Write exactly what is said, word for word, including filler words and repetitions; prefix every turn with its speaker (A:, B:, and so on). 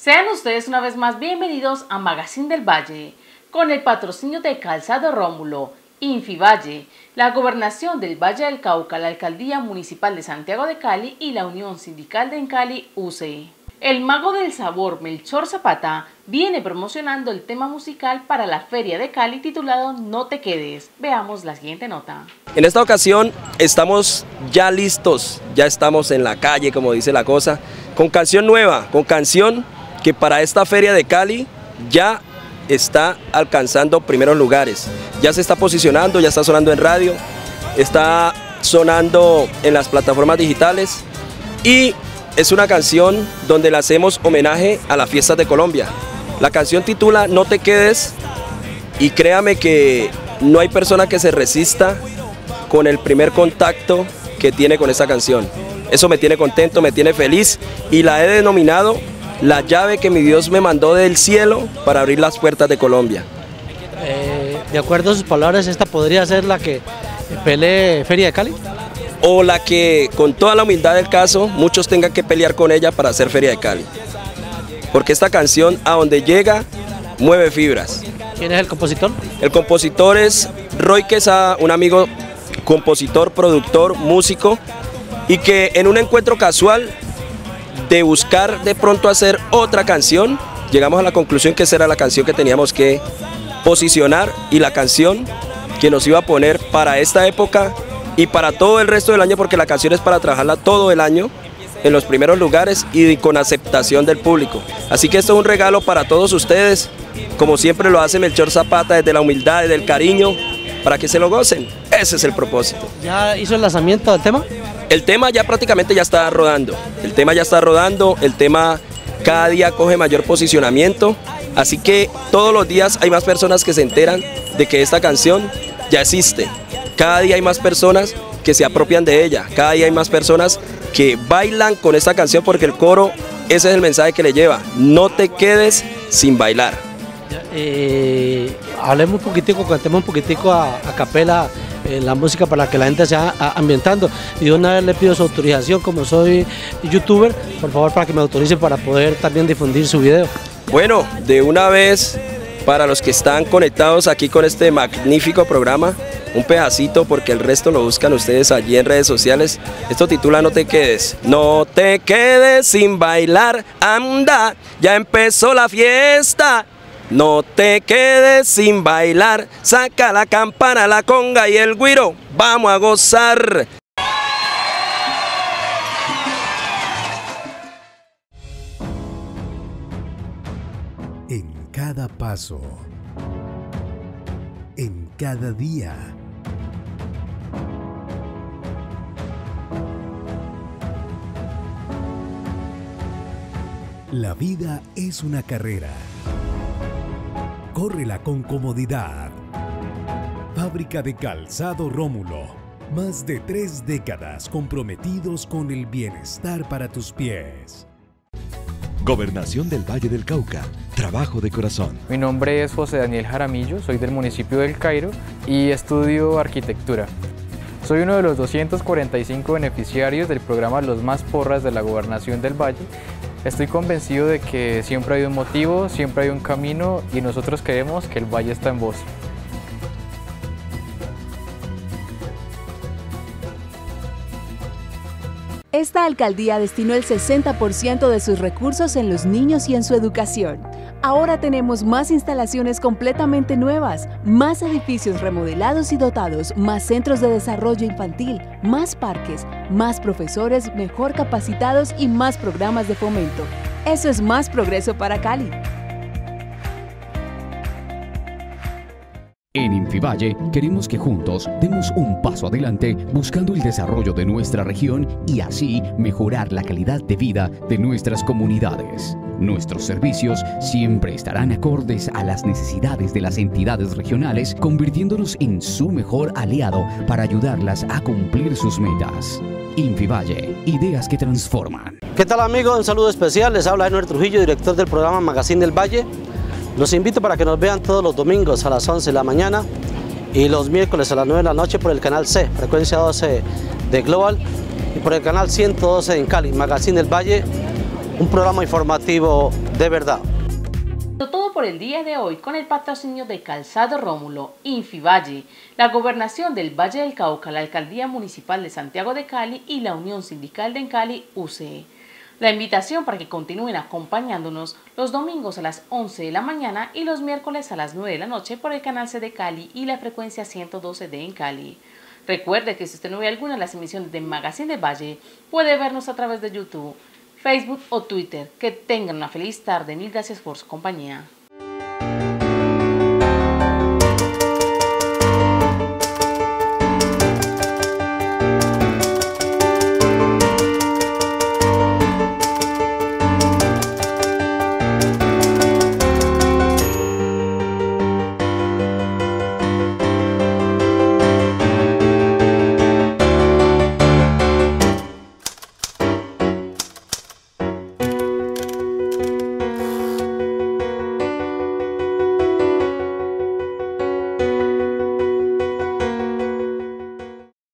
A: Sean ustedes una vez más bienvenidos a Magazine del Valle, con el patrocinio de Calzado Rómulo, Infivalle, la Gobernación del Valle del Cauca, la Alcaldía Municipal de Santiago de Cali y la Unión Sindical de Cali, U C E. El mago del sabor, Melchor Zapata, viene promocionando el tema musical para la Feria de Cali titulado No te quedes. Veamos la siguiente nota.
B: En esta ocasión estamos ya listos, ya estamos en la calle, como dice la cosa, con canción nueva, con canción que para esta Feria de Cali ya está alcanzando primeros lugares. Ya se está posicionando, ya está sonando en radio, está sonando en las plataformas digitales y es una canción donde le hacemos homenaje a las fiestas de Colombia. La canción titula No te quedes y créame que no hay persona que se resista con el primer contacto que tiene con esta canción. Eso me tiene contento, me tiene feliz y la he denominado la llave que mi Dios me mandó del cielo para abrir las puertas de Colombia.
C: Eh, de acuerdo a sus palabras, ¿esta podría ser la que pelee Feria de Cali?
B: O la que, con toda la humildad del caso, muchos tengan que pelear con ella para hacer Feria de Cali. Porque esta canción, a donde llega, mueve fibras.
C: ¿Quién es el compositor?
B: El compositor es Roy Quesada, un amigo compositor, productor, músico, y que en un encuentro casual de buscar de pronto hacer otra canción, llegamos a la conclusión que esa era la canción que teníamos que posicionar y la canción que nos iba a poner para esta época y para todo el resto del año, porque la canción es para trabajarla todo el año en los primeros lugares y con aceptación del público. Así que esto es un regalo para todos ustedes, como siempre lo hace Melchor Zapata, desde la humildad, desde el cariño, para que se lo gocen. Ese es el propósito.
C: ¿Ya hizo el lanzamiento del tema?
B: El tema ya prácticamente ya está rodando, el tema ya está rodando, el tema cada día coge mayor posicionamiento, así que todos los días hay más personas que se enteran de que esta canción ya existe. Cada día hay más personas que se apropian de ella, cada día hay más personas que bailan con esta canción porque el coro, ese es el mensaje que le lleva, no te quedes sin bailar.
C: Eh, hablemos un poquitico, cantemos un poquitico a, a capela eh, la música para que la gente se vaya ambientando. Y de una vez le pido su autorización, como soy youtuber, por favor para que me autorice para poder también difundir su video.
B: Bueno, de una vez, para los que están conectados aquí con este magnífico programa, un pedacito porque el resto lo buscan ustedes allí en redes sociales. Esto titula No te quedes. No te quedes sin bailar, anda, ya empezó la fiesta. No te quedes sin bailar, saca la campana, la conga y el güiro, vamos a gozar.
D: En cada paso, en cada día, la vida es una carrera. Córrela con comodidad. Fábrica de Calzado Rómulo. Más de tres décadas comprometidos con el bienestar para tus pies.
E: Gobernación del Valle del Cauca. Trabajo de corazón.
F: Mi nombre es José Daniel Jaramillo, soy del municipio del Cairo y estudio arquitectura. Soy uno de los doscientos cuarenta y cinco beneficiarios del programa Los Más Porras de la Gobernación del Valle. Estoy convencido de que siempre hay un motivo, siempre hay un camino y nosotros creemos que el Valle está en vos.
G: Esta alcaldía destinó el sesenta por ciento de sus recursos en los niños y en su educación. Ahora tenemos más instalaciones completamente nuevas, más edificios remodelados y dotados, más centros de desarrollo infantil, más parques, más profesores mejor capacitados y más programas de fomento. Eso es más progreso para Cali.
H: En Infivalle queremos que juntos demos un paso adelante buscando el desarrollo de nuestra región y así mejorar la calidad de vida de nuestras comunidades. Nuestros servicios siempre estarán acordes a las necesidades de las entidades regionales, convirtiéndonos en su mejor aliado para ayudarlas a cumplir sus metas. Infivalle, ideas que transforman.
C: ¿Qué tal amigos? Un saludo especial, les habla Enoer Trujillo, director del programa Magazine del Valle. Los invito para que nos vean todos los domingos a las once de la mañana y los miércoles a las nueve de la noche por el canal C, frecuencia doce de Global, y por el canal ciento doce en Cali, Magazine del Valle, un programa informativo de verdad.
A: Todo por el día de hoy con el patrocinio de Calzado Rómulo, Infivalle, la Gobernación del Valle del Cauca, la Alcaldía Municipal de Santiago de Cali y la Unión Sindical de Encali, U C E. La invitación para que continúen acompañándonos los domingos a las once de la mañana y los miércoles a las nueve de la noche por el canal C de Cali y la frecuencia ciento doce de en Cali. Recuerde que si usted no ve alguna de las emisiones de Magazine del Valle, puede vernos a través de YouTube, Facebook o Twitter. Que tengan una feliz tarde. Mil gracias por su compañía.